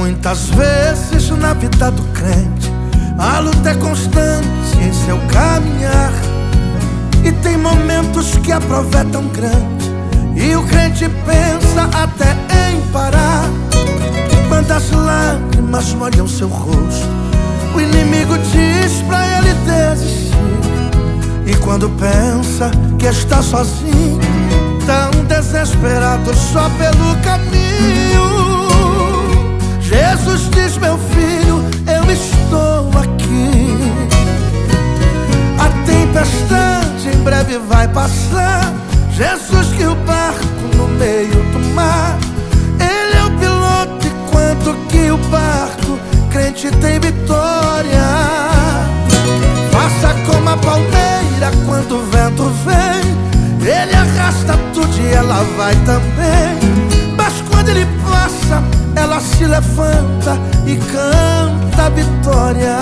muitas vezes na vida do crente a luta é constante em seu caminhar, e tem momentos que a prova é tão grande e o crente pensa até em parar. Quando as lágrimas molham seu rosto, o inimigo diz pra ele desistir. E quando pensa que está sozinho, tão desesperado só pelo caminho, Jesus diz: meu filho, eu estou aqui. A tempestade em breve vai passar. Jesus guia o barco no meio do mar. Ele é o piloto enquanto guia o barco, crente tem vitória. Faça como a palmeira quando o vento vem, ele arrasta tudo e ela vai também. Mas quando ele passa, ela se levanta e canta a vitória.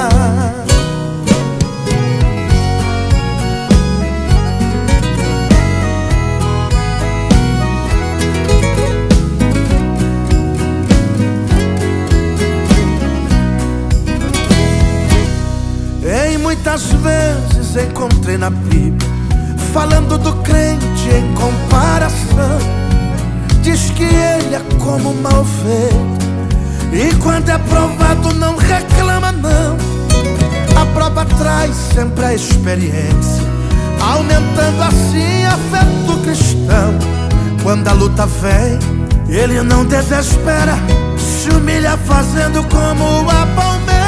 Muitas vezes encontrei na Bíblia falando do crente em comparação. Diz que ele é como uma ovelha, e quando é provado não reclama não. A prova traz sempre a experiência, aumentando assim a fé do cristão. Quando a luta vem, ele não desespera, se humilha fazendo como a palmeira.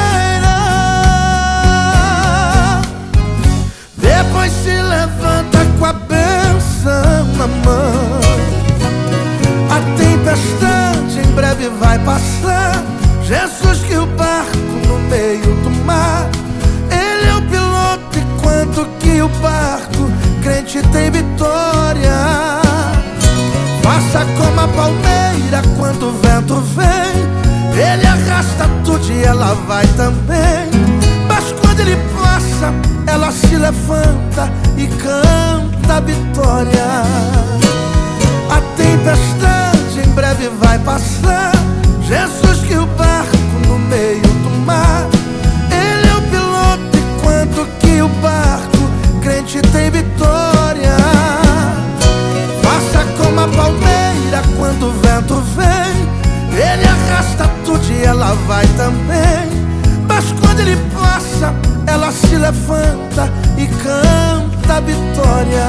Depois se levanta com a bênção na mão. A tempestade em breve vai passar. Jesus guia o barco no meio do mar. Ele é o piloto enquanto guia o barco, crente tem vitória. Faça como a palmeira quando o vento vem, ele arrasta tudo e ela vai também. Mas quando ele passa, ela se levanta e canta a vitória. A tempestade em breve vai passar. Jesus guia o barco no meio do mar. Ele é o piloto enquanto guia o barco, crente tem vitória. Faça como a palmeira quando o vento vem, ele arrasta tudo e ela vai também. Mas quando ele passa, ela se levanta e canta a vitória.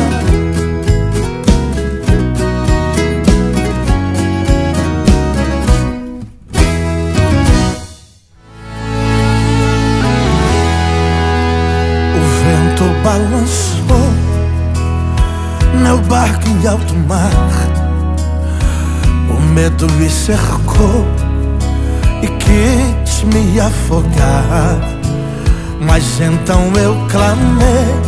O vento balançou meu barco em alto mar, o medo me cercou e quis me afogar. Mas então eu clamei